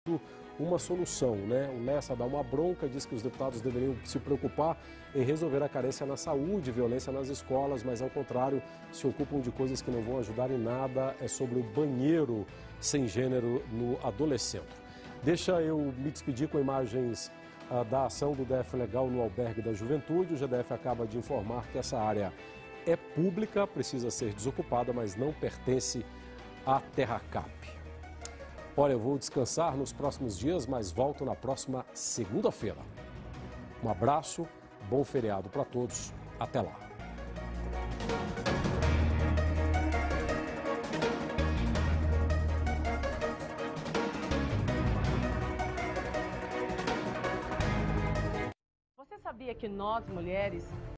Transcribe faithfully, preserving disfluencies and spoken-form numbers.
uma solução, né? O Lessa dá uma bronca, diz que os deputados deveriam se preocupar em resolver a carência na saúde, violência nas escolas, mas ao contrário, se ocupam de coisas que não vão ajudar em nada, é sobre o banheiro sem gênero no adolescente. Deixa eu me despedir com imagens ah, da ação do D F Legal no Albergue da Juventude. O G D F acaba de informar que essa área é pública, precisa ser desocupada, mas não pertence à Terracap. Olha, eu vou descansar nos próximos dias, mas volto na próxima segunda-feira. Um abraço, bom feriado para todos. Até lá. Você sabia que nós, mulheres,